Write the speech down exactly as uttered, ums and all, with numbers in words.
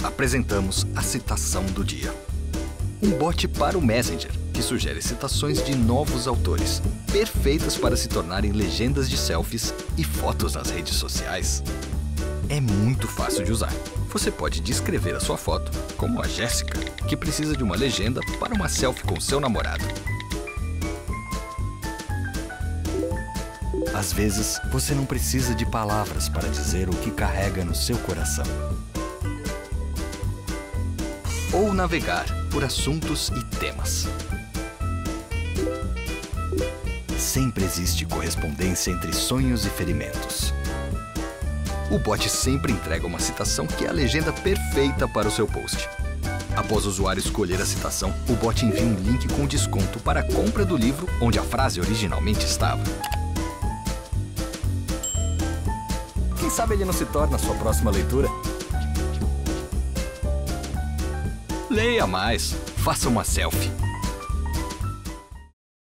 apresentamos a citação do dia. Um bot para o Messenger, que sugere citações de novos autores, perfeitas para se tornarem legendas de selfies e fotos nas redes sociais. É muito fácil de usar. Você pode descrever a sua foto, como a Jéssica, que precisa de uma legenda para uma selfie com seu namorado. Às vezes, você não precisa de palavras para dizer o que carrega no seu coração. Ou navegar por assuntos e temas. Sempre existe correspondência entre sonhos e ferimentos. O bot sempre entrega uma citação que é a legenda perfeita para o seu post. Após o usuário escolher a citação, o bot envia um link com desconto para a compra do livro onde a frase originalmente estava. Quem sabe ele não se torna a sua próxima leitura? Leia mais, faça uma selfie.